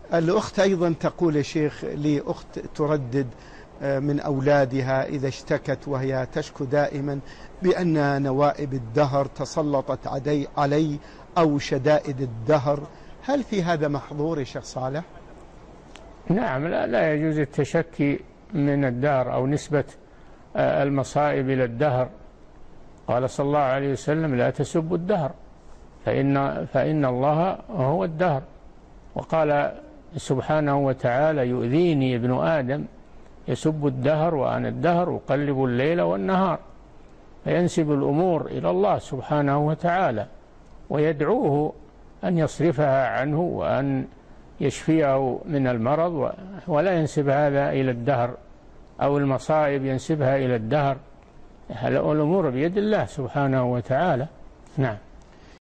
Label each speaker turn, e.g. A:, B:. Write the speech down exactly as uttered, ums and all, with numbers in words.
A: الأخت أيضا تقول يا شيخ، لي أخت تردد من أولادها إذا اشتكت وهي تشكو دائما بأن نوائب الدهر تسلطت علي, علي أو شدائد الدهر، هل في هذا محظور يا شيخ صالح؟
B: نعم، لا, لا يجوز التشكي من الدهر أو نسبة المصائب إلى الدهر. قال صلى الله عليه وسلم: لا تسبوا الدهر فإن, فإن الله هو الدهر. وقال سبحانه وتعالى: يؤذيني ابن آدم يسب الدهر وأنا الدهر أقلب الليل والنهار. فينسب الأمور إلى الله سبحانه وتعالى ويدعوه أن يصرفها عنه وأن يشفيه من المرض، ولا ينسب هذا إلى الدهر أو المصائب ينسبها إلى الدهر. الأمور بيد الله سبحانه وتعالى. نعم.